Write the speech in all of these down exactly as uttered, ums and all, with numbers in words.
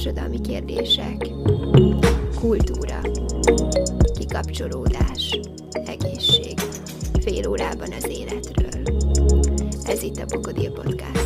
Társadalmi kérdések, kultúra, kikapcsolódás, egészség. Fél órában az életről. Ez itt a Bokodil Podcast.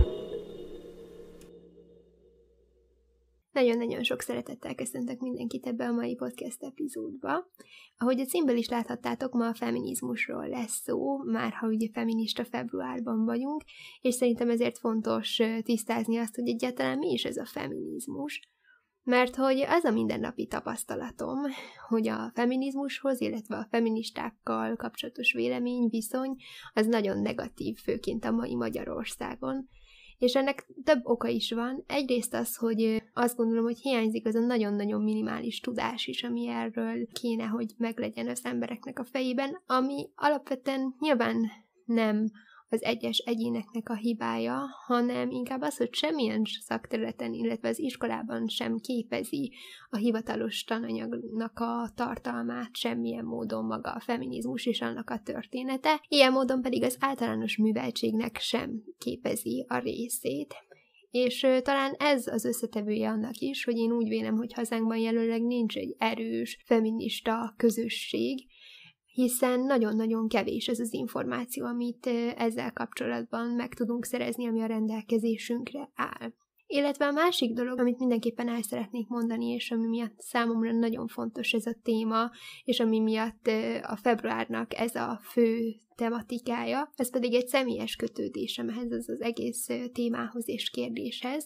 Nagyon-nagyon sok szeretettel köszöntök mindenkit ebbe a mai podcast epizódba. Ahogy a címből is láthattátok, ma a feminizmusról lesz szó, már ha ugye feminista februárban vagyunk, és szerintem ezért fontos tisztázni azt, hogy egyáltalán mi is ez a feminizmus. Mert hogy az a mindennapi tapasztalatom, hogy a feminizmushoz, illetve a feministákkal kapcsolatos vélemény, viszony, az nagyon negatív, főként a mai Magyarországon. És ennek több oka is van. Egyrészt az, hogy azt gondolom, hogy hiányzik az a nagyon-nagyon minimális tudás is, ami erről kéne, hogy meglegyen az embereknek a fejében, ami alapvetően nyilván nem az egyes egyéneknek a hibája, hanem inkább az, hogy semmilyen szakterületen, illetve az iskolában sem képezi a hivatalos tananyagnak a tartalmát semmilyen módon maga a feminizmus és annak a története, ilyen módon pedig az általános műveltségnek sem képezi a részét. És ö, talán ez az összetevője annak is, hogy én úgy vélem, hogy hazánkban jelenleg nincs egy erős feminista közösség, hiszen nagyon-nagyon kevés ez az információ, amit ezzel kapcsolatban meg tudunk szerezni, ami a rendelkezésünkre áll. Illetve a másik dolog, amit mindenképpen el szeretnék mondani, és ami miatt számomra nagyon fontos ez a téma, és ami miatt a februárnak ez a fő tematikája, ez pedig egy személyes kötődésem ehhez az, az egész témához és kérdéshez.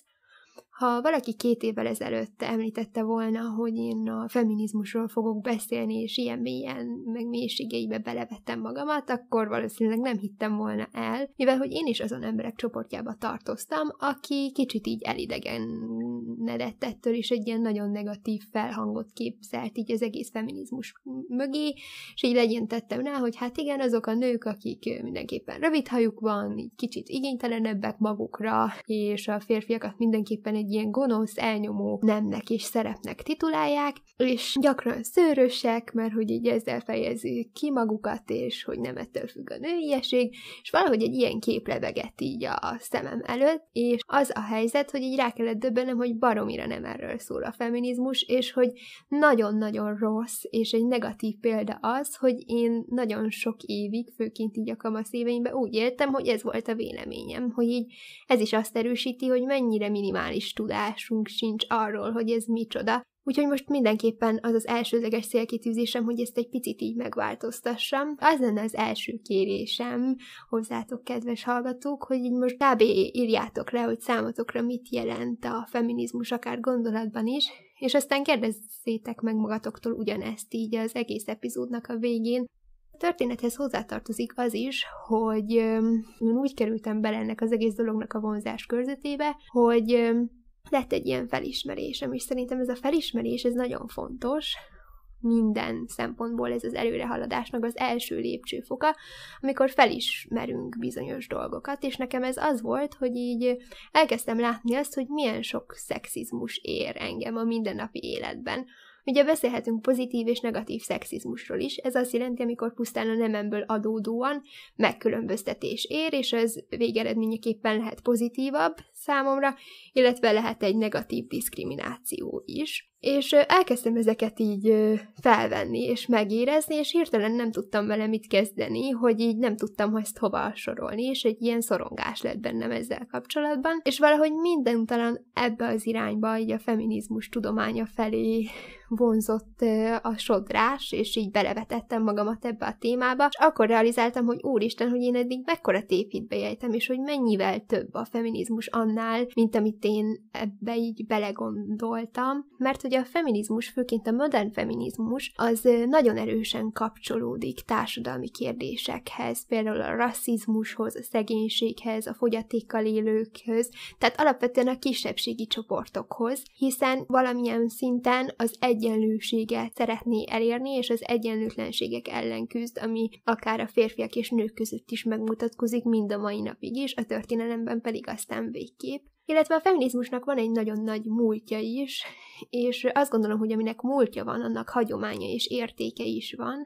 Ha valaki két évvel ezelőtt említette volna, hogy én a feminizmusról fogok beszélni, és ilyen mélyen, meg mélységeibe belevettem magamat, akkor valószínűleg nem hittem volna el, mivel hogy én is azon emberek csoportjába tartoztam, aki kicsit így elidegenedett ettől, és egy ilyen nagyon negatív felhangot képzelt így az egész feminizmus mögé, és így legyintettem rá, hogy hát igen, azok a nők, akik mindenképpen rövid hajuk van, így kicsit igénytelenebbek magukra, és a férfiakat mindenképpen egy ilyen gonosz, elnyomó nemnek és szerepnek titulálják, és gyakran szőrösek, mert hogy így ezzel fejezik ki magukat, és hogy nem ettől függ a nőiesség, és valahogy egy ilyen kép lebegett így a szemem előtt, és az a helyzet, hogy így rá kellett döbbenem, hogy baromira nem erről szól a feminizmus, és hogy nagyon-nagyon rossz, és egy negatív példa az, hogy én nagyon sok évig, főként így a kamasz éveimben úgy éltem, hogy ez volt a véleményem, hogy így ez is azt erősíti, hogy mennyire minimális tudásunk sincs arról, hogy ez micsoda. Úgyhogy most mindenképpen az az elsődleges célkitűzésem, hogy ezt egy picit így megváltoztassam. Az lenne az első kérésem hozzátok, kedves hallgatók, hogy így most kb. Írjátok le, hogy számotokra mit jelent a feminizmus, akár gondolatban is, és aztán kérdezzétek meg magatoktól ugyanezt így az egész epizódnak a végén. A történethez hozzátartozik az is, hogy öm, úgy kerültem bele ennek az egész dolognak a vonzás körzetébe, hogy öm, lett egy ilyen felismerésem, és szerintem ez a felismerés, ez nagyon fontos, minden szempontból ez az előrehaladásnak az első lépcsőfoka, amikor felismerünk bizonyos dolgokat, és nekem ez az volt, hogy így elkezdtem látni azt, hogy milyen sok szexizmus ér engem a mindennapi életben. Ugye beszélhetünk pozitív és negatív szexizmusról is, ez azt jelenti, amikor pusztán a nememből adódóan megkülönböztetés ér, és ez végeredményeképpen lehet pozitívabb számomra, illetve lehet egy negatív diszkrimináció is. És elkezdtem ezeket így felvenni, és megérezni, és hirtelen nem tudtam vele mit kezdeni, hogy így nem tudtam ezt hova sorolni, és egy ilyen szorongás lett bennem ezzel kapcsolatban, és valahogy mindenutalan ebbe az irányba, így a feminizmus tudománya felé vonzott a sodrás, és így belevetettem magamat ebbe a témába, és akkor realizáltam, hogy úristen, hogy én eddig mekkora tévhitbe ejtem, és hogy mennyivel több a feminizmus annál, mint amit én ebbe így belegondoltam, mert hogy a feminizmus, főként a modern feminizmus, az nagyon erősen kapcsolódik társadalmi kérdésekhez, például a rasszizmushoz, a szegénységhez, a fogyatékkal élőkhöz, tehát alapvetően a kisebbségi csoportokhoz, hiszen valamilyen szinten az egyenlőséget szeretné elérni, és az egyenlőtlenségek ellen küzd, ami akár a férfiak és nők között is megmutatkozik mind a mai napig is, a történelemben pedig aztán végképp. Illetve a feminizmusnak van egy nagyon nagy múltja is, és azt gondolom, hogy aminek múltja van, annak hagyománya és értéke is van.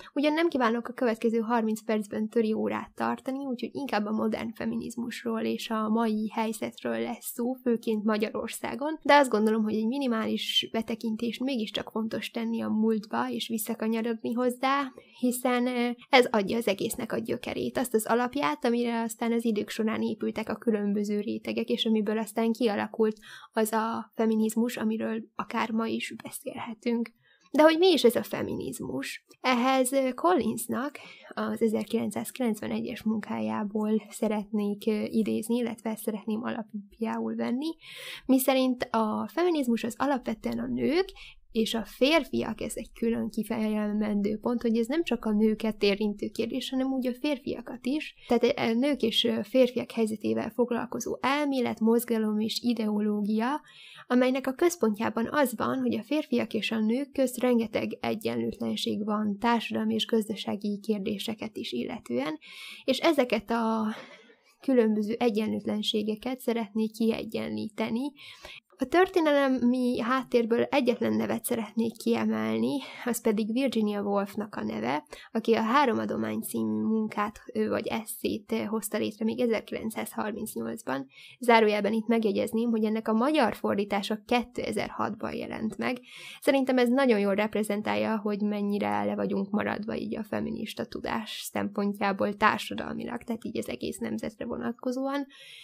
Ugyan nem kívánok a következő harminc percben töri órát tartani, úgyhogy inkább a modern feminizmusról és a mai helyzetről lesz szó, főként Magyarországon, de azt gondolom, hogy egy minimális betekintést mégiscsak fontos tenni a múltba és visszakanyarodni hozzá, hiszen ez adja az egésznek a gyökerét, azt az alapját, amire aztán az idők során épültek a különböző rétegek, és amiből aztán kialakult az a feminizmus, amiről akár ma is beszélhetünk. De hogy mi is ez a feminizmus? Ehhez Collinsnak az ezerkilencszázkilencvenegyes munkájából szeretnék idézni, illetve szeretném alapjául venni, miszerint a feminizmus az alapvetően a nők és a férfiak, ez egy külön kifejezendő pont, hogy ez nem csak a nőket érintő kérdés, hanem úgy a férfiakat is. Tehát a nők és férfiak helyzetével foglalkozó elmélet, mozgalom és ideológia, amelynek a központjában az van, hogy a férfiak és a nők közt rengeteg egyenlőtlenség van társadalmi és gazdasági kérdéseket is illetően, és ezeket a különböző egyenlőtlenségeket szeretnék kiegyenlíteni. A történelemi háttérből egyetlen nevet szeretnék kiemelni, az pedig Virginia Woolfnak a neve, aki a Három adomány című munkát vagy esszét hozta létre még ezerkilencszázharmincnyolcban. Zárójelben itt megjegyezném, hogy ennek a magyar fordítása kétezer-hatban jelent meg. Szerintem ez nagyon jól reprezentálja, hogy mennyire le vagyunk maradva így a feminista tudás szempontjából társadalmilag, tehát így az egész nemzetre vonatkozóan.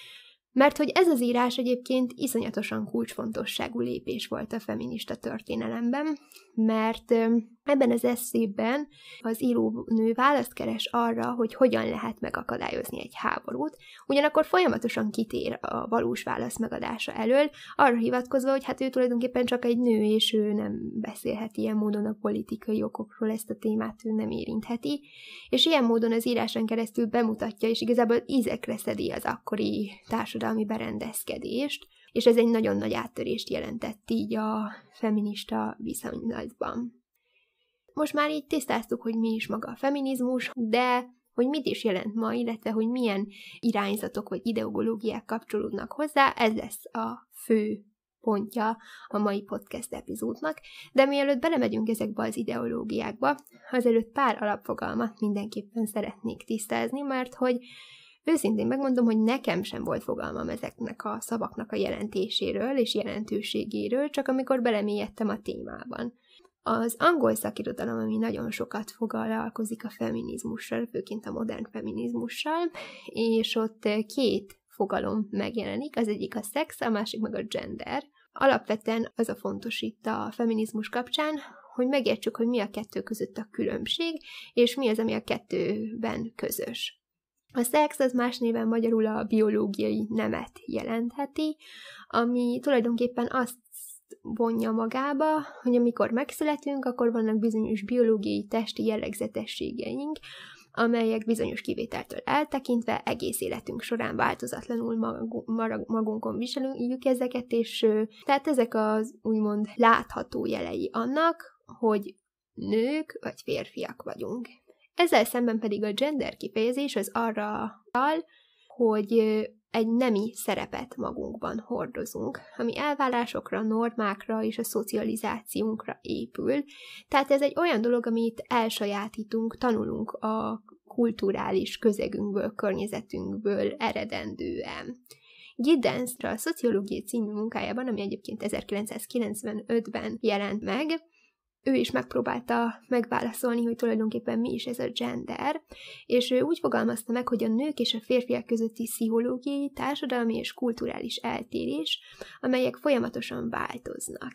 Mert hogy ez az írás egyébként iszonyatosan kulcsfontosságú lépés volt a feminista történelemben, mert ebben az esszében az írónő választ keres arra, hogy hogyan lehet megakadályozni egy háborút, ugyanakkor folyamatosan kitér a valós válasz megadása elől, arra hivatkozva, hogy hát ő tulajdonképpen csak egy nő, és ő nem beszélhet ilyen módon a politikai okokról, ezt a témát ő nem érintheti, és ilyen módon az íráson keresztül bemutatja, és igazából ízekre szedi az akkori társadalmi berendezkedést, és ez egy nagyon nagy áttörést jelentett így a feminista viszonylatban. Most már így tisztáztuk, hogy mi is maga a feminizmus, de hogy mit is jelent ma, illetve hogy milyen irányzatok vagy ideológiák kapcsolódnak hozzá, ez lesz a fő pontja a mai podcast epizódnak, de mielőtt belemegyünk ezekbe az ideológiákba, azelőtt pár alapfogalmat mindenképpen szeretnék tisztázni, mert hogy őszintén megmondom, hogy nekem sem volt fogalmam ezeknek a szavaknak a jelentéséről és jelentőségéről, csak amikor belemélyedtem a témában. Az angol szakirodalom, ami nagyon sokat foglalkozik a feminizmussal, főként a modern feminizmussal, és ott két fogalom megjelenik, az egyik a szex, a másik meg a gender. Alapvetően az a fontos itt a feminizmus kapcsán, hogy megértsük, hogy mi a kettő között a különbség, és mi az, ami a kettőben közös. A szex az más néven magyarul a biológiai nemet jelentheti, ami tulajdonképpen azt vonja magába, hogy amikor megszületünk, akkor vannak bizonyos biológiai testi jellegzetességeink, amelyek bizonyos kivételtől eltekintve egész életünk során változatlanul magunkon viseljük ezeket, és tehát ezek az úgymond látható jelei annak, hogy nők vagy férfiak vagyunk. Ezzel szemben pedig a gender kifejezés az arra tal, hogy egy nemi szerepet magunkban hordozunk, ami elvárásokra, normákra és a szocializációnkra épül. Tehát ez egy olyan dolog, amit elsajátítunk, tanulunk a kulturális közegünkből, környezetünkből eredendően. Giddensra a Szociológia című munkájában, ami egyébként ezerkilencszázkilencvenötben jelent meg, ő is megpróbálta megválaszolni, hogy tulajdonképpen mi is ez a gender, és ő úgy fogalmazta meg, hogy a nők és a férfiak közötti pszichológiai, társadalmi és kulturális eltérés, amelyek folyamatosan változnak.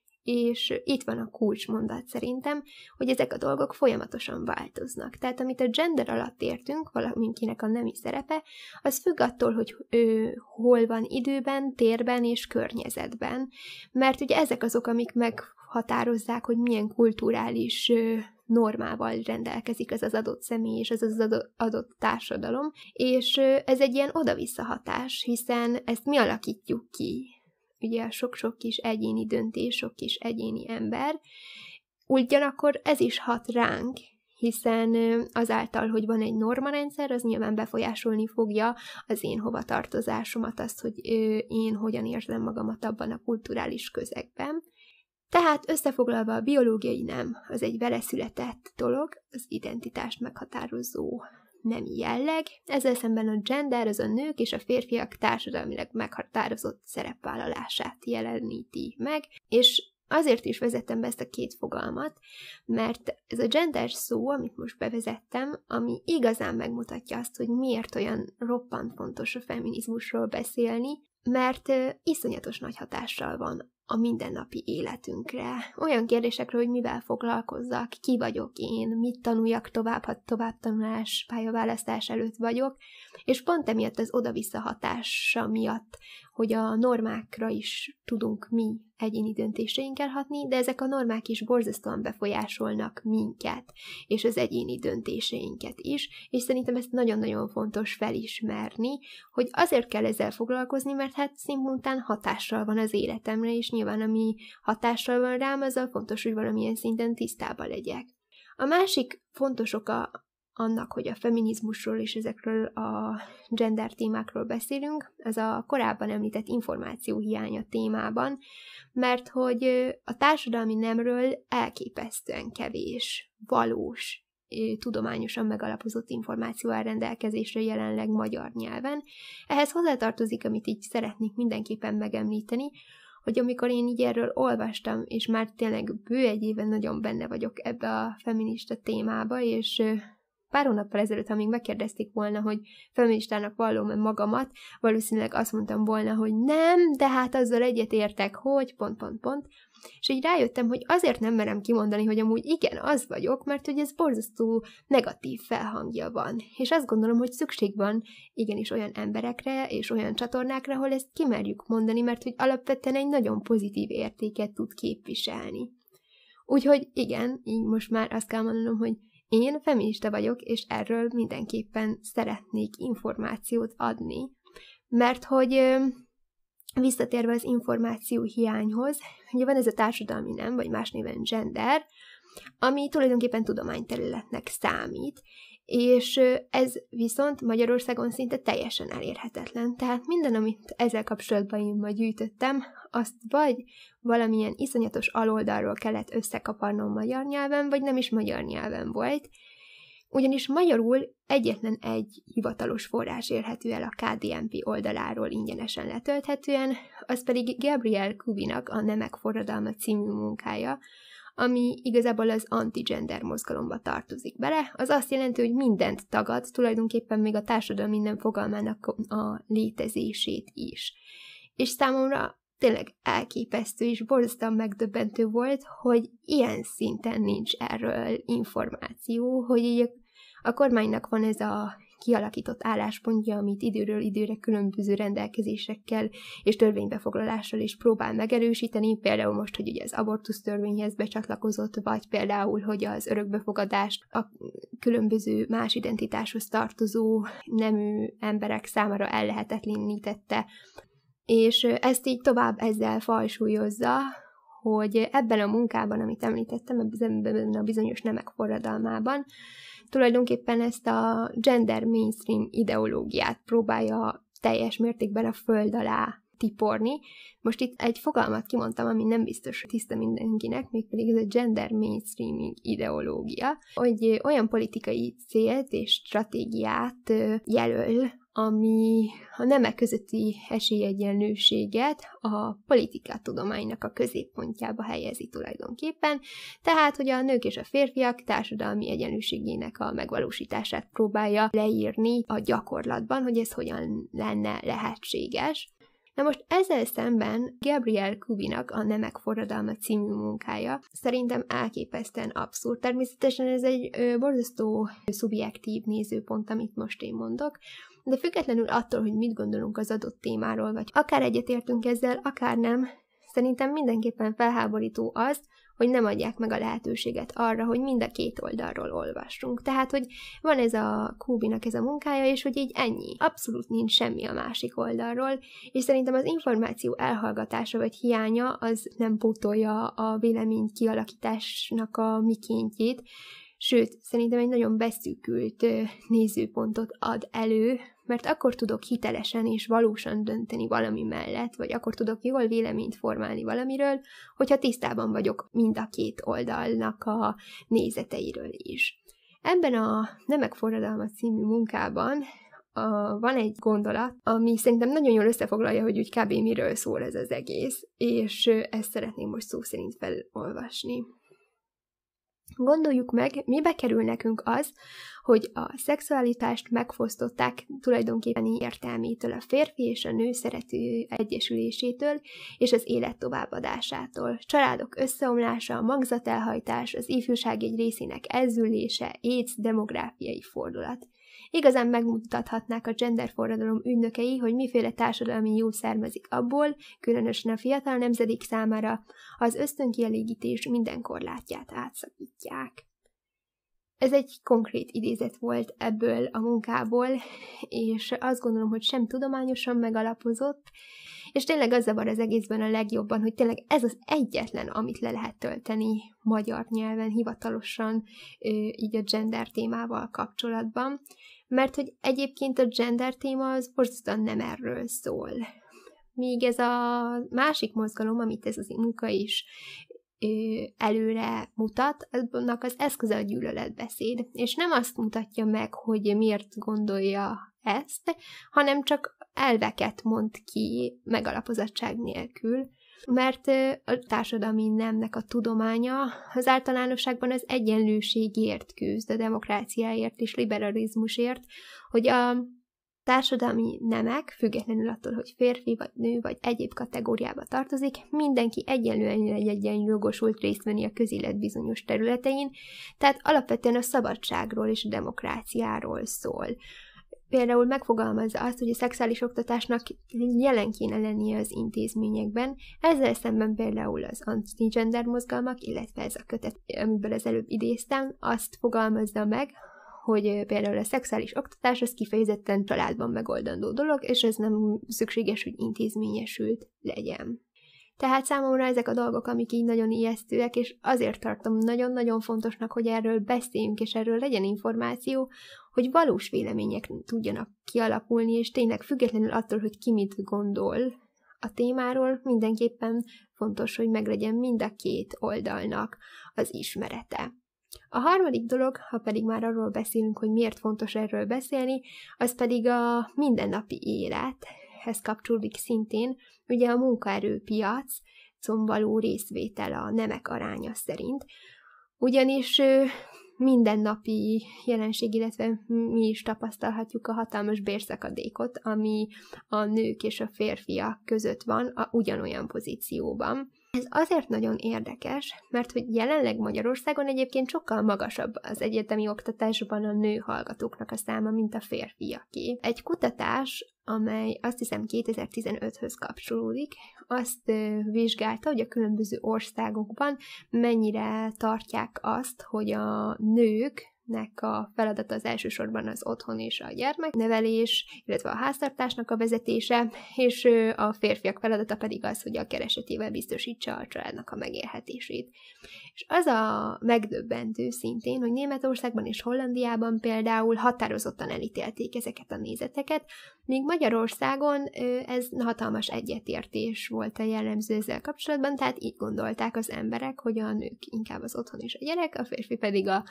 És itt van a kulcsmondat szerintem, hogy ezek a dolgok folyamatosan változnak. Tehát amit a gender alatt értünk, valaminkinek a nemi szerepe, az függ attól, hogy ő hol van időben, térben és környezetben. Mert ugye ezek azok, amik meghatározzák, hogy milyen kulturális normával rendelkezik az az adott személy és az az adott társadalom, és ez egy ilyen oda-vissza hatás, hiszen ezt mi alakítjuk ki. Ugye a sok-sok kis egyéni döntés, sok kis egyéni ember, ugyanakkor ez is hat ránk, hiszen azáltal, hogy van egy normarendszer, az nyilván befolyásolni fogja az én hovatartozásomat, azt, hogy én hogyan érzem magamat abban a kulturális közegben. Tehát összefoglalva a biológiai nem, az egy veleszületett dolog, az identitást meghatározó nemi jelleg, ezzel szemben a gender az a nők és a férfiak társadalmilag meghatározott szerepvállalását jeleníti meg, és azért is vezettem be ezt a két fogalmat, mert ez a gender szó, amit most bevezettem, ami igazán megmutatja azt, hogy miért olyan roppant fontos a feminizmusról beszélni, mert iszonyatos nagy hatással van a mindennapi életünkre. Olyan kérdésekről, hogy mivel foglalkozzak, ki vagyok én, mit tanuljak tovább, ha továbbtanulás, pályaválasztás előtt vagyok, és pont emiatt az oda-vissza hatása miatt, hogy a normákra is tudunk mi egyéni döntéseinkkel hatni, de ezek a normák is borzasztóan befolyásolnak minket, és az egyéni döntéseinket is, és szerintem ezt nagyon-nagyon fontos felismerni, hogy azért kell ezzel foglalkozni, mert hát szimultán hatással van az életemre, és nyilván ami hatással van rám, azzal fontos, hogy valamilyen szinten tisztában legyek. A másik fontos oka annak, hogy a feminizmusról és ezekről a gender témákról beszélünk, az a korábban említett információ hiánya témában, mert hogy a társadalmi nemről elképesztően kevés, valós, tudományosan megalapozott információ áll rendelkezésre jelenleg magyar nyelven. Ehhez hozzátartozik, amit így szeretnék mindenképpen megemlíteni, hogy amikor én így erről olvastam, és már tényleg bő egy éven nagyon benne vagyok ebbe a feminista témába, és pár hónappal ezelőtt, ha még megkérdezték volna, hogy feministának vallom-e magamat, valószínűleg azt mondtam volna, hogy nem, de hát azzal egyetértek, hogy pont, pont, pont. És így rájöttem, hogy azért nem merem kimondani, hogy amúgy igen, az vagyok, mert hogy ez borzasztó negatív felhangja van. És azt gondolom, hogy szükség van igenis olyan emberekre és olyan csatornákra, ahol ezt kimerjük mondani, mert hogy alapvetően egy nagyon pozitív értéket tud képviselni. Úgyhogy igen, így most már azt kell mondanom, hogy én feminista vagyok, és erről mindenképpen szeretnék információt adni, mert hogy visszatérve az információ hiányhoz, ugye van ez a társadalmi nem, vagy más néven gender, ami tulajdonképpen tudományterületnek számít, és ez viszont Magyarországon szinte teljesen elérhetetlen. Tehát minden, amit ezzel kapcsolatban én ma gyűjtöttem, azt vagy valamilyen iszonyatos aloldalról kellett összekaparnom magyar nyelven, vagy nem is magyar nyelven volt, ugyanis magyarul egyetlen egy hivatalos forrás érhető el a ká dé en pé oldaláról ingyenesen letölthetően, az pedig Gabrielle Kubinak a Nemek forradalma című munkája, ami igazából az anti-gender mozgalomba tartozik bele. Az azt jelenti, hogy mindent tagad, tulajdonképpen még a társadalom minden fogalmának a létezését is. És számomra tényleg elképesztő és borzasztóan megdöbbentő volt, hogy ilyen szinten nincs erről információ, hogy így a kormánynak van ez a kialakított álláspontja, amit időről időre különböző rendelkezésekkel és törvénybefoglalással is próbál megerősíteni, például most, hogy ugye az abortusz törvényhez becsatlakozott, vagy például, hogy az örökbefogadást a különböző más identitáshoz tartozó nemű emberek számára ellehetetlenítette, és ezt így tovább ezzel falsúlyozza, hogy ebben a munkában, amit említettem, ebben a bizonyos nemek forradalmában, tulajdonképpen ezt a gender mainstream ideológiát próbálja teljes mértékben a föld alá tiporni. Most itt egy fogalmat kimondtam, ami nem biztos tiszta mindenkinek, mégpedig ez a gender mainstreaming ideológia, hogy olyan politikai célt és stratégiát jelöl, ami a nemek közötti esélyegyenlőséget a politikatudománynak a középpontjába helyezi tulajdonképpen, tehát, hogy a nők és a férfiak társadalmi egyenlőségének a megvalósítását próbálja leírni a gyakorlatban, hogy ez hogyan lenne lehetséges. Na most ezzel szemben Gabrielle Kubinak a Nemek forradalma című munkája szerintem elképesztően abszurd. Természetesen ez egy ö, borzasztó szubjektív nézőpont, amit most én mondok, de függetlenül attól, hogy mit gondolunk az adott témáról, vagy akár egyetértünk ezzel, akár nem, szerintem mindenképpen felháborító az, hogy nem adják meg a lehetőséget arra, hogy mind a két oldalról olvassunk. Tehát, hogy van ez a Kubinak ez a munkája, és hogy így ennyi. Abszolút nincs semmi a másik oldalról, és szerintem az információ elhallgatása vagy hiánya az nem pótolja a vélemény kialakításnak a mikéntjét, sőt, szerintem egy nagyon beszűkült nézőpontot ad elő, mert akkor tudok hitelesen és valósan dönteni valami mellett, vagy akkor tudok jól véleményt formálni valamiről, hogyha tisztában vagyok mind a két oldalnak a nézeteiről is. Ebben a Nemek forradalma című munkában a, van egy gondolat, ami szerintem nagyon jól összefoglalja, hogy úgy kb. Miről szól ez az egész, és ezt szeretném most szó szerint felolvasni. Gondoljuk meg, mibe kerül nekünk az, hogy a szexualitást megfosztották tulajdonképpen értelmétől, a férfi és a nő szerető egyesülésétől és az élet továbbadásától. Családok összeomlása, a magzatelhajtás, az ifjúság egy részének elzüllése, AIDS, demográfiai fordulat. Igazán megmutathatnák a genderforradalom ügynökei, hogy miféle társadalmi jó származik abból, különösen a fiatal nemzedék számára, az ösztönkielégítés minden korlátját átszakítják. Ez egy konkrét idézet volt ebből a munkából, és azt gondolom, hogy sem tudományosan megalapozott, és tényleg az zavar az egészben a legjobban, hogy tényleg ez az egyetlen, amit le lehet tölteni magyar nyelven, hivatalosan, így a gender témával kapcsolatban, mert hogy egyébként a gender téma az borzasztóan nem erről szól. Míg ez a másik mozgalom, amit ez az munka is előre mutat, annak az eszköze a gyűlöletbeszéd, és nem azt mutatja meg, hogy miért gondolja ezt, hanem csak elveket mond ki megalapozottság nélkül, mert a társadalmi nemnek a tudománya az általánosságban az egyenlőségért küzd, a demokráciáért és liberalizmusért, hogy a társadalmi nemek, függetlenül attól, hogy férfi, vagy nő, vagy egyéb kategóriába tartozik, mindenki egyenlően legyen jogosult részt venni a közélet bizonyos területein, tehát alapvetően a szabadságról és a demokráciáról szól. Például megfogalmazza azt, hogy a szexuális oktatásnak jelen kéne lennie az intézményekben, ezzel szemben például az anti-gender mozgalmak, illetve ez a kötet, amiből az előbb idéztem, azt fogalmazza meg, hogy például a szexuális oktatás az kifejezetten családban megoldandó dolog, és ez nem szükséges, hogy intézményesült legyen. Tehát számomra ezek a dolgok, amik így nagyon ijesztőek, és azért tartom nagyon-nagyon fontosnak, hogy erről beszéljünk, és erről legyen információ, hogy valós vélemények tudjanak kialakulni, és tényleg függetlenül attól, hogy ki mit gondol a témáról, mindenképpen fontos, hogy meglegyen mind a két oldalnak az ismerete. A harmadik dolog, ha pedig már arról beszélünk, hogy miért fontos erről beszélni, az pedig a mindennapi élethez kapcsolódik szintén, ugye a munkaerőpiacon való részvétel a nemek aránya szerint. Ugyanis mindennapi jelenség, illetve mi is tapasztalhatjuk a hatalmas bérszakadékot, ami a nők és a férfiak között van a ugyanolyan pozícióban. Ez azért nagyon érdekes, mert hogy jelenleg Magyarországon egyébként sokkal magasabb az egyetemi oktatásban a nő hallgatóknak a száma, mint a férfiaké. Egy kutatás, amely azt hiszem kétezer-tizenöthöz kapcsolódik, azt vizsgálta, hogy a különböző országokban mennyire tartják azt, hogy a nők nek a feladata az elsősorban az otthon és a gyermeknevelés, illetve a háztartásnak a vezetése, és a férfiak feladata pedig az, hogy a keresetével biztosítsa a családnak a megélhetését. És az a megdöbbentő szintén, hogy Németországban és Hollandiában például határozottan elítélték ezeket a nézeteket, míg Magyarországon ez hatalmas egyetértés volt a jellemző ezzel kapcsolatban, tehát így gondolták az emberek, hogy a nők inkább az otthon és a gyerek, a férfi pedig a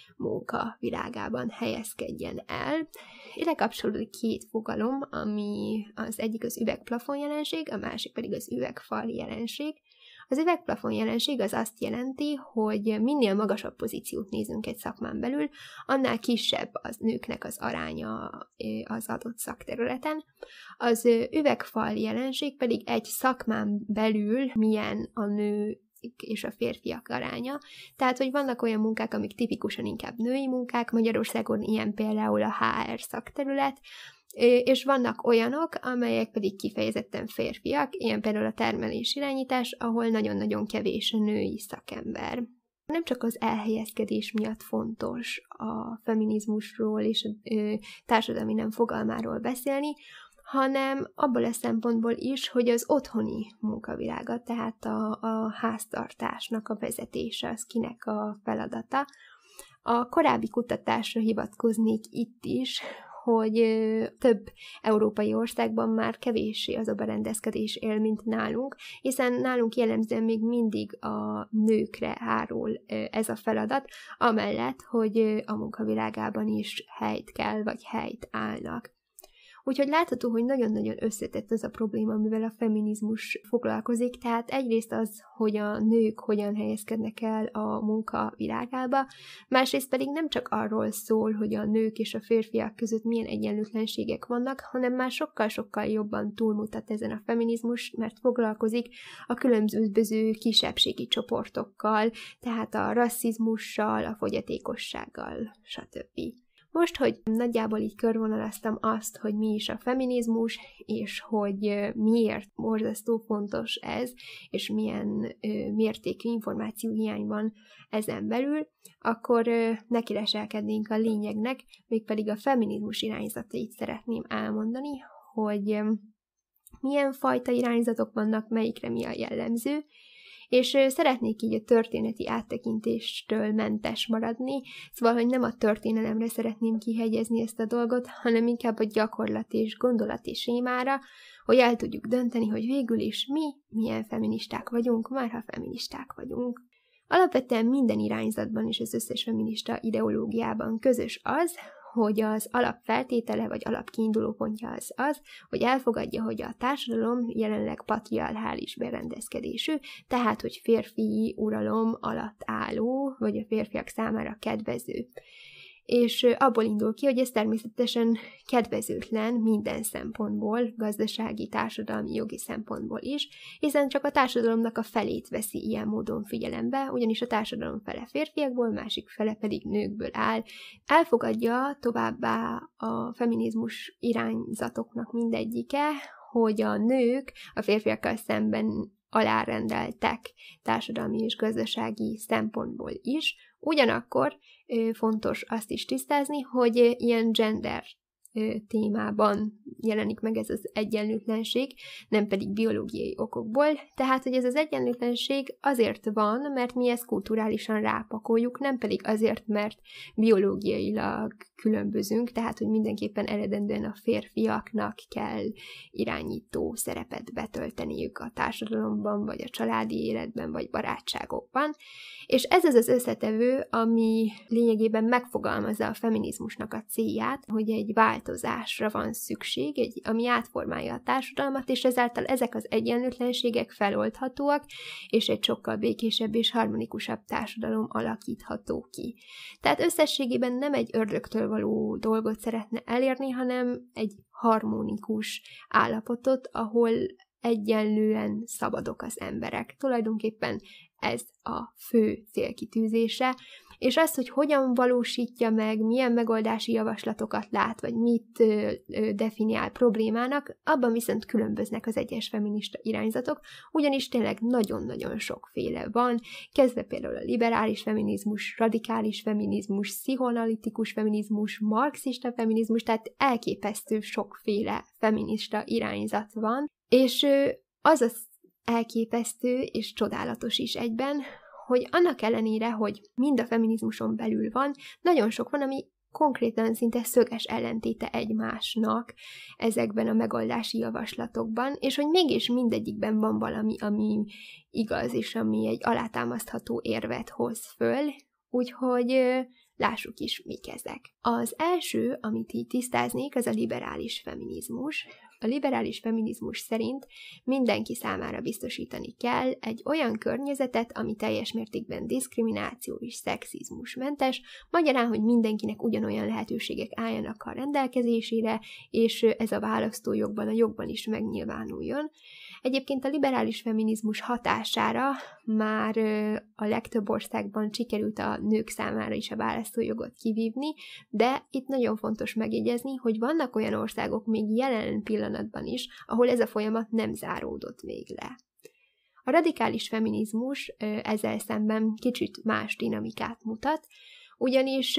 munka világában helyezkedjen el. Ide kapcsolódik két fogalom, ami az egyik az üvegplafon jelenség, a másik pedig az üvegfal jelenség. Az üvegplafon jelenség az azt jelenti, hogy minél magasabb pozíciót nézünk egy szakmán belül, annál kisebb az nőknek az aránya az adott szakterületen. Az üvegfal jelenség pedig egy szakmán belül milyen a nő és a férfiak aránya. Tehát, hogy vannak olyan munkák, amik tipikusan inkább női munkák, Magyarországon ilyen például a há er szakterület, és vannak olyanok, amelyek pedig kifejezetten férfiak, ilyen például a termelés irányítás, ahol nagyon-nagyon kevés a női szakember. Nem csak az elhelyezkedés miatt fontos a feminizmusról és a társadalmi nem fogalmáról beszélni, hanem abból a szempontból is, hogy az otthoni munkavilága, tehát a, a háztartásnak a vezetése, az kinek a feladata. A korábbi kutatásra hivatkoznék itt is, hogy több európai országban már kevéssé az a berendezkedés él, mint nálunk, hiszen nálunk jellemzően még mindig a nőkre hárul ez a feladat, amellett, hogy a munkavilágában is helyt kell, vagy helyt állnak. Úgyhogy látható, hogy nagyon-nagyon összetett az a probléma, amivel a feminizmus foglalkozik, tehát egyrészt az, hogy a nők hogyan helyezkednek el a munka világába, másrészt pedig nem csak arról szól, hogy a nők és a férfiak között milyen egyenlőtlenségek vannak, hanem már sokkal-sokkal jobban túlmutat ezen a feminizmus, mert foglalkozik a különböző kisebbségi csoportokkal, tehát a rasszizmussal, a fogyatékossággal, stb. Most, hogy nagyjából így körvonalaztam azt, hogy mi is a feminizmus, és hogy miért borzasztó fontos ez, és milyen ö, mértékű információhiány van ezen belül, akkor ö, nekileselkednénk a lényegnek, mégpedig a feminizmus irányzatait szeretném elmondani, hogy ö, milyen fajta irányzatok vannak, melyikre mi a jellemző, és szeretnék így a történeti áttekintéstől mentes maradni, szóval, hogy nem a történelemre szeretném kihegyezni ezt a dolgot, hanem inkább a gyakorlat és gondolati sémára, hogy el tudjuk dönteni, hogy végül is mi milyen feministák vagyunk, már ha feministák vagyunk. Alapvetően minden irányzatban és az összes feminista ideológiában közös az, hogy az alapfeltétele vagy alapkiinduló pontja az az, hogy elfogadja, hogy a társadalom jelenleg patriarchális berendezkedésű, tehát, hogy férfi uralom alatt álló, vagy a férfiak számára kedvező. És abból indul ki, hogy ez természetesen kedvezőtlen minden szempontból, gazdasági, társadalmi, jogi szempontból is, hiszen csak a társadalomnak a felét veszi ilyen módon figyelembe, ugyanis a társadalom fele férfiakból, másik fele pedig nőkből áll. Elfogadja továbbá a feminizmus irányzatoknak mindegyike, hogy a nők a férfiakkal szemben alárendeltek társadalmi és gazdasági szempontból is. Ugyanakkor fontos azt is tisztázni, hogy ilyen gender témában jelenik meg ez az egyenlőtlenség, nem pedig biológiai okokból, tehát, hogy ez az egyenlőtlenség azért van, mert mi ezt kulturálisan rápakoljuk, nem pedig azért, mert biológiailag különbözünk, tehát, hogy mindenképpen eredendően a férfiaknak kell irányító szerepet betölteniük a társadalomban, vagy a családi életben, vagy barátságokban, és ez az az összetevő, ami lényegében megfogalmazza a feminizmusnak a célját, hogy egy változásra van szükség, egy, ami átformálja a társadalmat, és ezáltal ezek az egyenlőtlenségek feloldhatóak, és egy sokkal békésebb és harmonikusabb társadalom alakítható ki. Tehát összességében nem egy ördögtől való dolgot szeretne elérni, hanem egy harmonikus állapotot, ahol egyenlően szabadok az emberek. Tulajdonképpen ez a fő célkitűzése, és az, hogy hogyan valósítja meg, milyen megoldási javaslatokat lát, vagy mit ö, ö, definiál problémának, abban viszont különböznek az egyes feminista irányzatok, ugyanis tényleg nagyon-nagyon sokféle van, kezdve például a liberális feminizmus, radikális feminizmus, pszichoanalitikus feminizmus, marxista feminizmus, tehát elképesztő sokféle feminista irányzat van, és ö, az az elképesztő és csodálatos is egyben, hogy annak ellenére, hogy mind a feminizmuson belül van, nagyon sok van, ami konkrétan szinte szöges ellentéte egymásnak ezekben a megoldási javaslatokban, és hogy mégis mindegyikben van valami, ami igaz, és ami egy alátámasztható érvet hoz föl, úgyhogy lássuk is, mik ezek. Az első, amit így tisztáznék, az a liberális feminizmus. A liberális feminizmus szerint mindenki számára biztosítani kell egy olyan környezetet, ami teljes mértékben diszkrimináció és szexizmusmentes, magyarán, hogy mindenkinek ugyanolyan lehetőségek álljanak a rendelkezésére, és ez a választójogban, a jogban is megnyilvánuljon. Egyébként a liberális feminizmus hatására már a legtöbb országban sikerült a nők számára is a választójogot kivívni, de itt nagyon fontos megjegyezni, hogy vannak olyan országok még jelen pillanatban is, ahol ez a folyamat nem záródott még le. A radikális feminizmus ezzel szemben kicsit más dinamikát mutat, ugyanis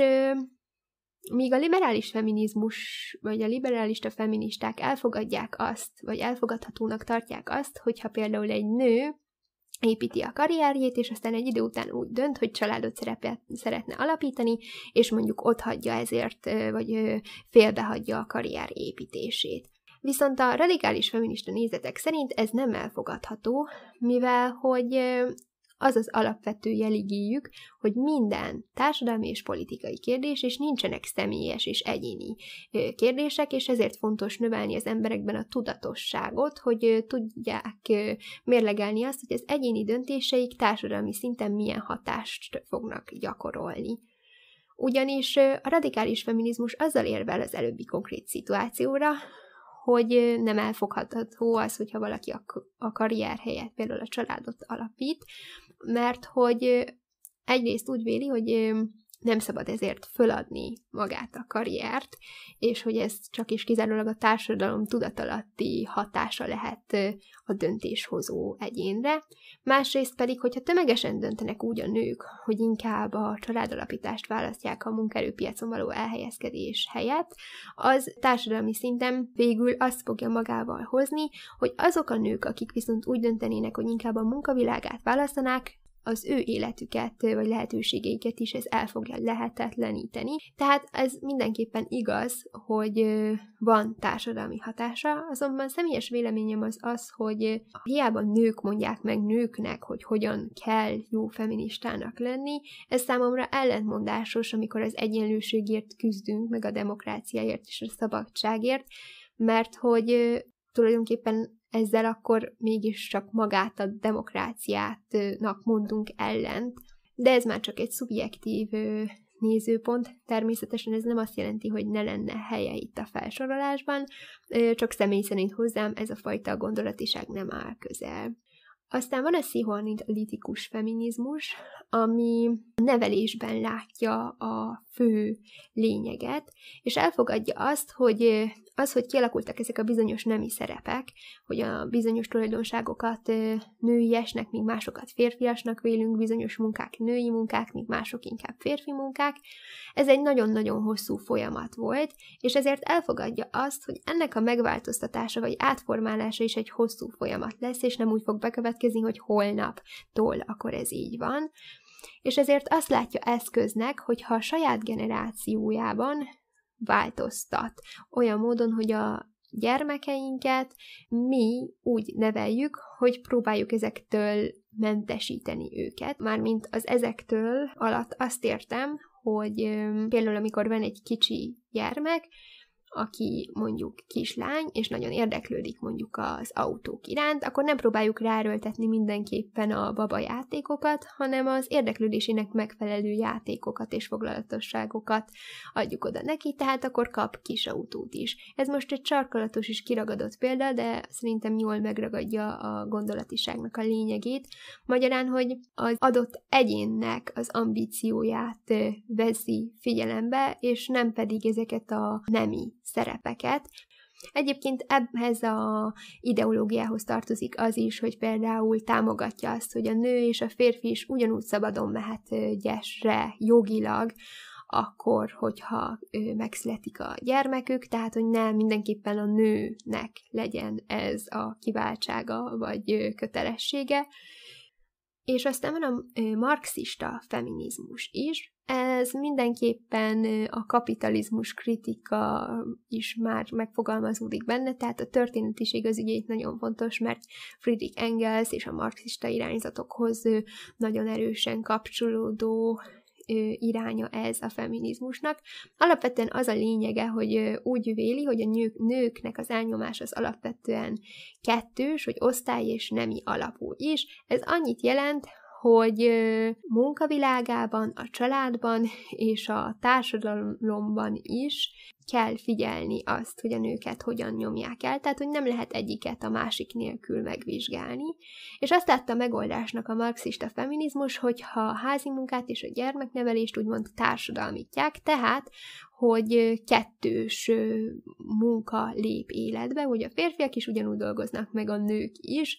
míg a liberális feminizmus, vagy a liberálista feministák elfogadják azt, vagy elfogadhatónak tartják azt, hogyha például egy nő építi a karrierjét, és aztán egy idő után úgy dönt, hogy családot szerepet, szeretne alapítani, és mondjuk ott hagyja ezért, vagy félbehagyja a karrier építését. Viszont a radikális feminista nézetek szerint ez nem elfogadható, mivel hogy az az alapvető jeligéjük, hogy minden társadalmi és politikai kérdés, és nincsenek személyes és egyéni kérdések, és ezért fontos növelni az emberekben a tudatosságot, hogy tudják mérlegelni azt, hogy az egyéni döntéseik társadalmi szinten milyen hatást fognak gyakorolni. Ugyanis a radikális feminizmus azzal érvel az előbbi konkrét szituációra, hogy nem elfogadható az, hogyha valaki a karrier helyett például a családot alapít, mert hogy egyrészt úgy véli, hogy nem szabad ezért föladni magát a karriert, és hogy ez csak is kizárólag a társadalom tudatalatti hatása lehet a döntéshozó egyénre. Másrészt pedig, hogyha tömegesen döntenek úgy a nők, hogy inkább a családalapítást választják a munkaerőpiacon való elhelyezkedés helyett, az társadalmi szinten végül azt fogja magával hozni, hogy azok a nők, akik viszont úgy döntenének, hogy inkább a munkavilágát választanák, az ő életüket, vagy lehetőségeiket is ez el fogja lehetetleníteni. Tehát ez mindenképpen igaz, hogy van társadalmi hatása, azonban személyes véleményem az az, hogy hiába nők mondják meg nőknek, hogy hogyan kell jó feministának lenni, ez számomra ellentmondásos, amikor az egyenlőségért küzdünk, meg a demokráciáért és a szabadságért, mert hogy tulajdonképpen ezzel akkor mégiscsak magát a demokráciátnak mondunk ellent, de ez már csak egy szubjektív nézőpont. Természetesen ez nem azt jelenti, hogy ne lenne helye itt a felsorolásban, csak személy szerint hozzám ez a fajta gondolatiság nem áll közel. Aztán van a pszichoanalitikus feminizmus, ami a nevelésben látja a fő lényeget, és elfogadja azt, hogy az, hogy kialakultak ezek a bizonyos nemi szerepek, hogy a bizonyos tulajdonságokat nőiesnek, míg másokat férfiasnak vélünk, bizonyos munkák női munkák, míg mások inkább férfi munkák, ez egy nagyon-nagyon hosszú folyamat volt, és ezért elfogadja azt, hogy ennek a megváltoztatása vagy átformálása is egy hosszú folyamat lesz, és nem úgy fog bekövetkezni, hogy holnaptól akkor ez így van. És ezért azt látja eszköznek, hogyha a saját generációjában változtat. Olyan módon, hogy a gyermekeinket mi úgy neveljük, hogy próbáljuk ezektől mentesíteni őket. Mármint az ezektől alatt azt értem, hogy például amikor van egy kicsi gyermek, aki mondjuk kislány, és nagyon érdeklődik mondjuk az autók iránt, akkor nem próbáljuk ráerőltetni mindenképpen a baba játékokat, hanem az érdeklődésének megfelelő játékokat és foglalatosságokat adjuk oda neki, tehát akkor kap kis autót is. Ez most egy sarkalatos és kiragadott példa, de szerintem jól megragadja a gondolatiságnak a lényegét. Magyarán, hogy az adott egyénnek az ambícióját veszi figyelembe, és nem pedig ezeket a nemi szerepeket. Egyébként ehhez a ideológiához tartozik az is, hogy például támogatja azt, hogy a nő és a férfi is ugyanúgy szabadon mehet gyesre jogilag, akkor, hogyha megszületik a gyermekük, tehát, hogy nem mindenképpen a nőnek legyen ez a kiváltsága vagy kötelessége. És aztán van a marxista feminizmus is. Ez mindenképpen a kapitalizmus kritika is már megfogalmazódik benne, tehát a történetiség az ugye itt nagyon fontos, mert Friedrich Engels és a marxista irányzatokhoz nagyon erősen kapcsolódó iránya ez a feminizmusnak. Alapvetően az a lényege, hogy úgy véli, hogy a nők, nőknek az elnyomás az alapvetően kettős, hogy osztály és nemi alapú is. Ez annyit jelent, hogy munkavilágában, a családban és a társadalomban is kell figyelni azt, hogy a nőket hogyan nyomják el, tehát hogy nem lehet egyiket a másik nélkül megvizsgálni. És azt látta a megoldásnak a marxista feminizmus, hogyha a házi munkát és a gyermeknevelést úgymond társadalmítják, tehát hogy kettős munka lép életbe, hogy a férfiak is ugyanúgy dolgoznak, meg a nők is,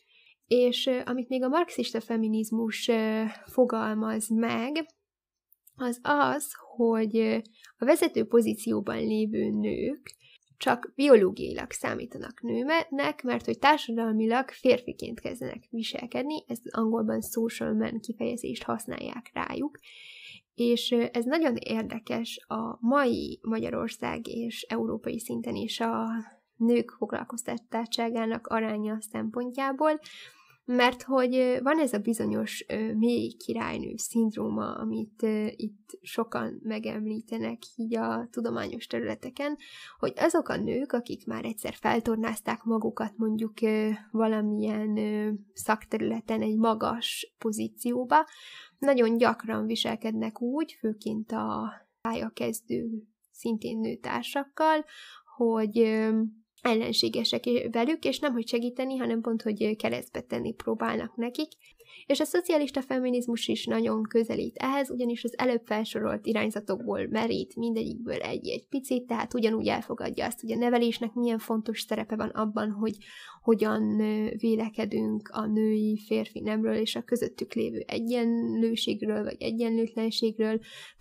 és amit még a marxista feminizmus fogalmaz meg, az az, hogy a vezető pozícióban lévő nők csak biológiailag számítanak nőnek, mert hogy társadalmilag férfiként kezdenek viselkedni, ezt angolban social man kifejezést használják rájuk, és ez nagyon érdekes a mai Magyarország és európai szinten is a nők foglalkoztatottságának aránya szempontjából, mert hogy van ez a bizonyos mély királynő szindróma, amit itt sokan megemlítenek így a tudományos területeken, hogy azok a nők, akik már egyszer feltornázták magukat mondjuk valamilyen szakterületen egy magas pozícióba, nagyon gyakran viselkednek úgy, főként a pályakezdő szintén nőtársakkal, hogy ellenségesek velük, és nem hogy segíteni, hanem pont, hogy keresztbe tenni próbálnak nekik. És a szocialista feminizmus is nagyon közelít ehhez, ugyanis az előbb felsorolt irányzatokból merít mindegyikből egy-egy picit, tehát ugyanúgy elfogadja azt, hogy a nevelésnek milyen fontos szerepe van abban, hogy hogyan vélekedünk a női férfi nemről és a közöttük lévő egyenlőségről vagy egyenlőtlenségről.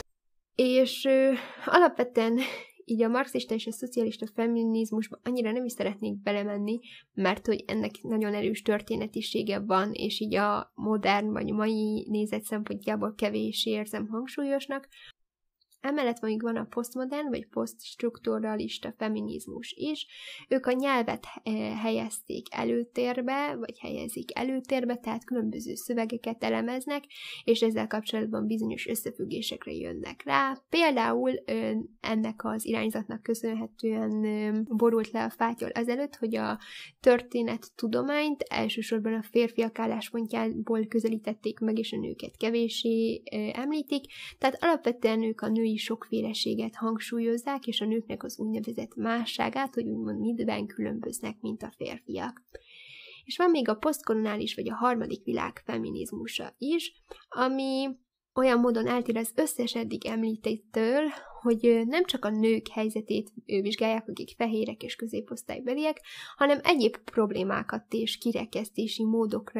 És ö, alapvetően így a marxista és a szocialista feminizmusban annyira nem is szeretnék belemenni, mert hogy ennek nagyon erős történetisége van, és így a modern vagy mai nézet szempontjából kevés érzem hangsúlyosnak. Emellett mondjuk van a posztmodern vagy posztstrukturalista feminizmus is. Ők a nyelvet helyezték előtérbe, vagy helyezik előtérbe, tehát különböző szövegeket elemeznek, és ezzel kapcsolatban bizonyos összefüggésekre jönnek rá. Például ennek az irányzatnak köszönhetően borult le a fátyol azelőtt, hogy a történettudományt elsősorban a férfiak álláspontjából közelítették meg, és a nőket kevéssé említik, tehát alapvetően ők a női sokféleséget hangsúlyozzák, és a nőknek az úgynevezett másságát, hogy úgymond mitben különböznek, mint a férfiak. És van még a posztkolonális vagy a harmadik világ feminizmusa is, ami olyan módon eltér az összes eddig említettől, hogy nem csak a nők helyzetét vizsgálják, akik fehérek és középosztálybeliek, hanem egyéb problémákat és kirekesztési módokra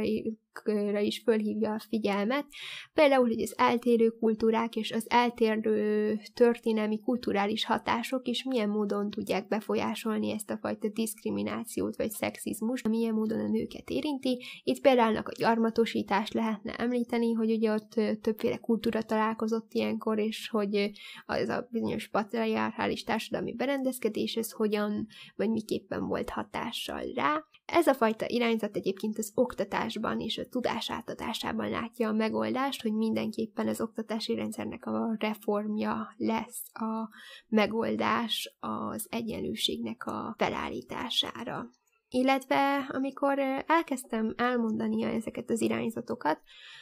is fölhívja a figyelmet. Például, hogy az eltérő kultúrák és az eltérő történelmi kulturális hatások is milyen módon tudják befolyásolni ezt a fajta diszkriminációt vagy szexizmust, milyen módon a nőket érinti. Itt például a gyarmatosítást lehetne említeni, hogy ugye ott többféle kultúra találkozott ilyenkor, és hogy az a bizonyos patriarchális társadalmi berendezkedés, ez hogyan, vagy miképpen volt hatással rá. Ez a fajta irányzat egyébként az oktatásban és a tudás átadásában látja a megoldást, hogy mindenképpen az oktatási rendszernek a reformja lesz a megoldás az egyenlőségnek a felállítására. Illetve amikor elkezdtem elmondani ezeket az irányzatokat,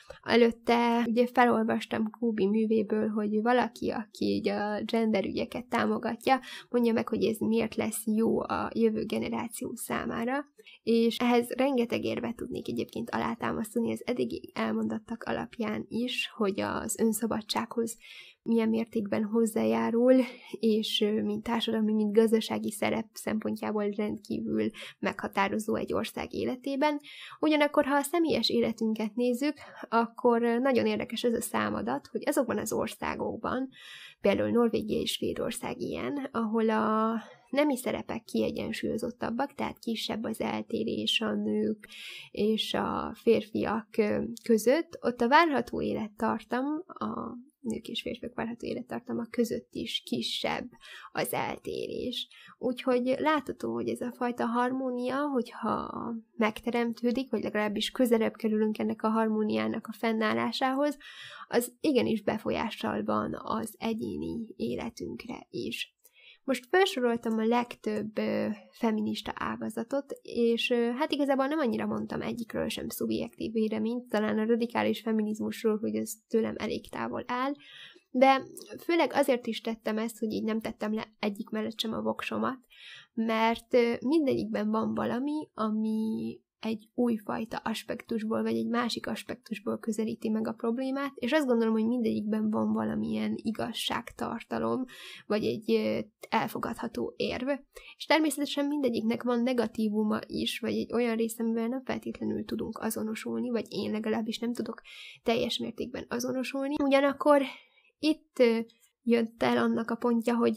előtte ugye felolvastam Klubi művéből, hogy valaki, aki így a gender ügyeket támogatja, mondja meg, hogy ez miért lesz jó a jövő generáció számára, és ehhez rengeteg érvet tudnék egyébként alátámasztani az eddigi elmondottak alapján is, hogy az önszabadsághoz milyen mértékben hozzájárul, és mint társadalmi, mint gazdasági szerep szempontjából rendkívül meghatározó egy ország életében. Ugyanakkor, ha a személyes életünket nézzük, akkor nagyon érdekes ez a számadat, hogy azokban az országokban, például Norvégia és Svédország ilyen, ahol a nemi szerepek kiegyensúlyozottabbak, tehát kisebb az eltérés a nők és a férfiak között, ott a várható élettartam, a nők és férfiak várható élettartama között is kisebb az eltérés. Úgyhogy látható, hogy ez a fajta harmónia, hogyha megteremtődik, vagy legalábbis közelebb kerülünk ennek a harmóniának a fennállásához, az igenis befolyással van az egyéni életünkre is. Most felsoroltam a legtöbb ö, feminista ágazatot, és ö, hát igazából nem annyira mondtam egyikről sem szubjektív véleményt, talán a radikális feminizmusról, hogy ez tőlem elég távol áll, de főleg azért is tettem ezt, hogy így nem tettem le egyik mellett sem a voksomat, mert ö, mindegyikben van valami, ami egy újfajta aspektusból, vagy egy másik aspektusból közelíti meg a problémát, és azt gondolom, hogy mindegyikben van valamilyen igazságtartalom, vagy egy elfogadható érv, és természetesen mindegyiknek van negatívuma is, vagy egy olyan része, amivel nem feltétlenül tudunk azonosulni, vagy én legalábbis nem tudok teljes mértékben azonosulni. Ugyanakkor itt jött el annak a pontja, hogy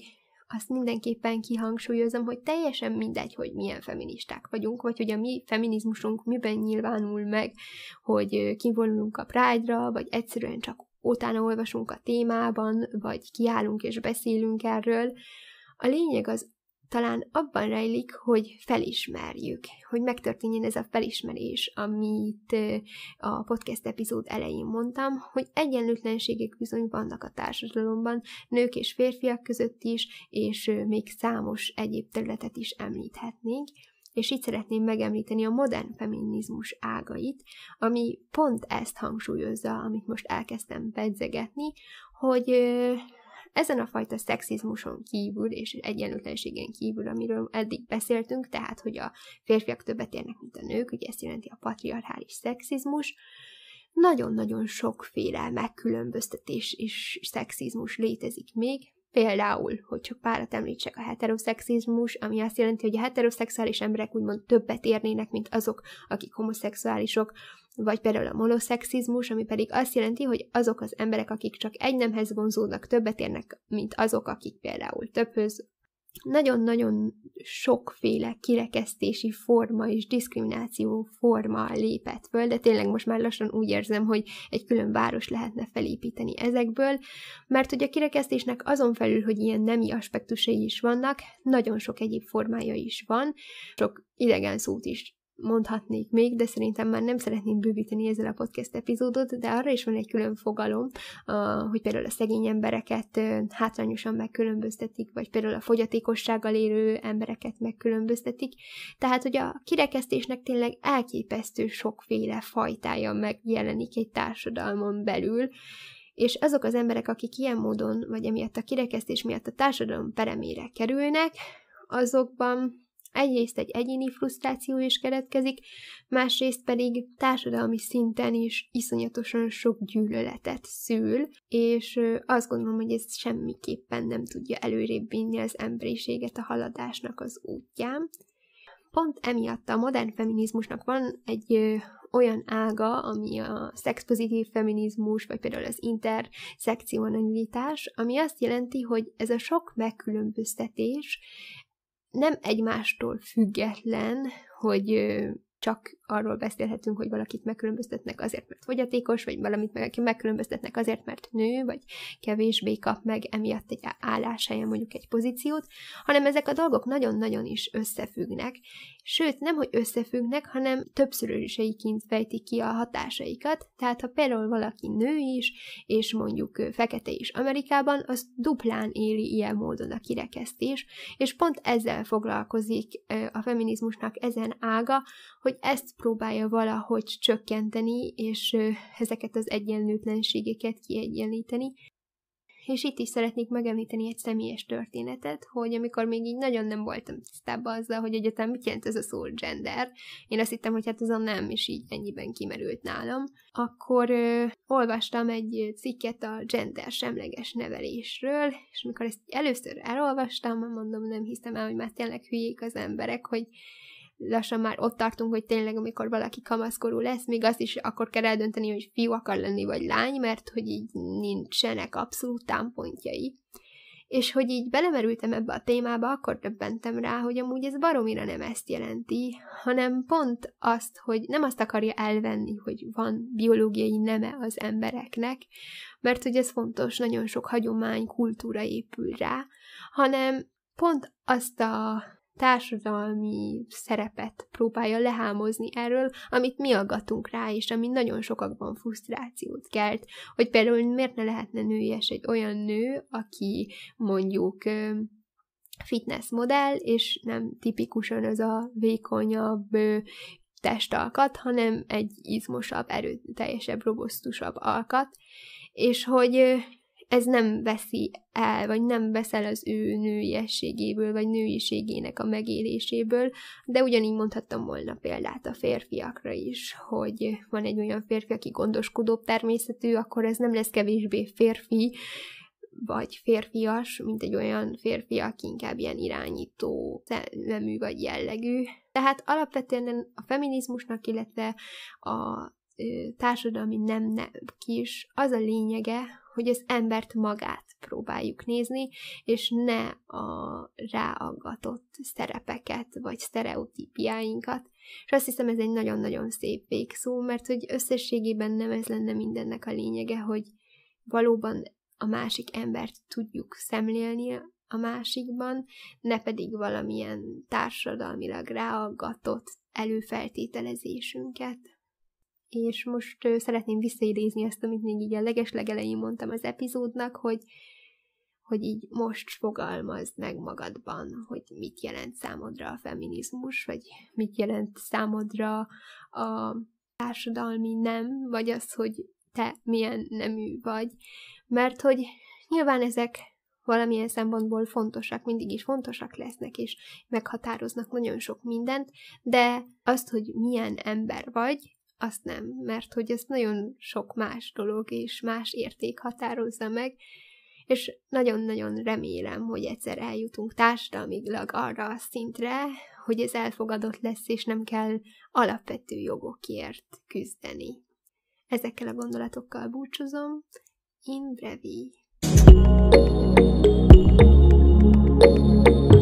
azt mindenképpen kihangsúlyozom, hogy teljesen mindegy, hogy milyen feministák vagyunk, vagy hogy a mi feminizmusunk miben nyilvánul meg, hogy kivonulunk a Pride-ra, vagy egyszerűen csak utána olvasunk a témában, vagy kiállunk és beszélünk erről. A lényeg az talán abban rejlik, hogy felismerjük, hogy megtörténjen ez a felismerés, amit a podcast epizód elején mondtam, hogy egyenlőtlenségek bizony vannak a társadalomban, nők és férfiak között is, és még számos egyéb területet is említhetnénk, és itt szeretném megemlíteni a modern feminizmus ágait, ami pont ezt hangsúlyozza, amit most elkezdtem pedzegetni, hogy ezen a fajta szexizmuson kívül és egyenlőtlenségen kívül, amiről eddig beszéltünk, tehát, hogy a férfiak többet érnek, mint a nők, ugye ezt jelenti a patriarchális szexizmus, nagyon-nagyon sokféle megkülönböztetés és szexizmus létezik még. Például, hogy csak párat említsek, a heteroszexizmus, ami azt jelenti, hogy a heteroszexuális emberek úgymond többet érnének, mint azok, akik homoszexuálisok, vagy például a monoszexizmus, ami pedig azt jelenti, hogy azok az emberek, akik csak egy nemhez vonzódnak, többet érnek, mint azok, akik például többhöz. Nagyon-nagyon sokféle kirekesztési forma és diszkrimináció forma lépett föl, de tényleg most már lassan úgy érzem, hogy egy külön város lehetne felépíteni ezekből, mert hogy a kirekesztésnek azon felül, hogy ilyen nemi aspektusai is vannak, nagyon sok egyéb formája is van, sok idegen szót is mondhatnék még, de szerintem már nem szeretném bővíteni ezzel a podcast epizódot, de arra is van egy külön fogalom, hogy például a szegény embereket hátrányosan megkülönböztetik, vagy például a fogyatékossággal élő embereket megkülönböztetik. Tehát, hogy a kirekesztésnek tényleg elképesztő sokféle fajtája megjelenik egy társadalmon belül, és azok az emberek, akik ilyen módon, vagy emiatt a kirekesztés miatt a társadalom peremére kerülnek, azokban egyrészt egy egyéni frusztráció is keletkezik, másrészt pedig társadalmi szinten is iszonyatosan sok gyűlöletet szül, és azt gondolom, hogy ez semmiképpen nem tudja előrébb vinni az emberiséget a haladásnak az útján. Pont emiatt a modern feminizmusnak van egy ö, olyan ága, ami a szexpozitív feminizmus, vagy például az interszekcionalitás, ami azt jelenti, hogy ez a sok megkülönböztetés nem egymástól független, hogy csak arról beszélhetünk, hogy valakit megkülönböztetnek azért, mert fogyatékos, vagy valamit megkülönböztetnek azért, mert nő, vagy kevésbé kap meg emiatt egy álláshelyen mondjuk egy pozíciót, hanem ezek a dolgok nagyon-nagyon is összefüggnek. Sőt, nem, hogy összefüggnek, hanem többszöröseiként fejtik ki a hatásaikat, tehát ha például valaki nő is, és mondjuk fekete is Amerikában, az duplán éli ilyen módon a kirekesztés, és pont ezzel foglalkozik a feminizmusnak ezen ága, hogy ezt próbálja valahogy csökkenteni, és ezeket az egyenlőtlenségeket kiegyenlíteni. És itt is szeretnék megemlíteni egy személyes történetet, hogy amikor még így nagyon nem voltam tisztában azzal, hogy egyáltalán mit jelent ez a szó gender, én azt hittem, hogy hát ez a nem, és így ennyiben kimerült nálam, akkor ö, olvastam egy cikket a gender semleges nevelésről, és amikor ezt először elolvastam, mondom, nem hiszem el, hogy már tényleg hülyék az emberek, hogy lassan már ott tartunk, hogy tényleg, amikor valaki kamaszkorú lesz, még azt is akkor kell eldönteni, hogy fiú akar lenni, vagy lány, mert hogy így nincsenek abszolút támpontjai. És hogy így belemerültem ebbe a témába, akkor döbbentem rá, hogy amúgy ez baromira nem ezt jelenti, hanem pont azt, hogy nem azt akarja elvenni, hogy van biológiai neme az embereknek, mert hogy ez fontos, nagyon sok hagyomány, kultúra épül rá, hanem pont azt a társadalmi szerepet próbálja lehámozni erről, amit mi aggatunk rá, és ami nagyon sokakban frusztrációt kelt, hogy például miért ne lehetne nőies egy olyan nő, aki mondjuk fitness modell, és nem tipikusan az a vékonyabb testalkat, hanem egy izmosabb, erőteljesebb, robosztusabb alkat, és hogy ez nem veszi el, vagy nem veszel az ő nőiességéből, vagy nőiségének a megéléséből, de ugyanígy mondhattam volna példát a férfiakra is, hogy van egy olyan férfi, aki gondoskodóbb természetű, akkor ez nem lesz kevésbé férfi, vagy férfias, mint egy olyan férfi, aki inkább ilyen irányító nemű vagy jellegű. Tehát alapvetően a feminizmusnak, illetve a társadalmi nemnek is az a lényege, hogy az embert magát próbáljuk nézni, és ne a ráaggatott szerepeket, vagy sztereotípiáinkat. És azt hiszem, ez egy nagyon-nagyon szép végszó, mert hogy összességében nem ez lenne mindennek a lényege, hogy valóban a másik embert tudjuk szemlélni a másikban, ne pedig valamilyen társadalmilag ráaggatott előfeltételezésünket. És most uh, szeretném visszaidézni azt, amit még így a legeslegelején mondtam az epizódnak, hogy, hogy így most fogalmazd meg magadban, hogy mit jelent számodra a feminizmus, vagy mit jelent számodra a társadalmi nem, vagy az, hogy te milyen nemű vagy. Mert hogy nyilván ezek valamilyen szempontból fontosak, mindig is fontosak lesznek, és meghatároznak nagyon sok mindent, de azt, hogy milyen ember vagy, azt nem, mert hogy ezt nagyon sok más dolog és más érték határozza meg, és nagyon-nagyon remélem, hogy egyszer eljutunk társadalmilag arra a szintre, hogy ez elfogadott lesz, és nem kell alapvető jogokért küzdeni. Ezekkel a gondolatokkal búcsúzom. In brevi.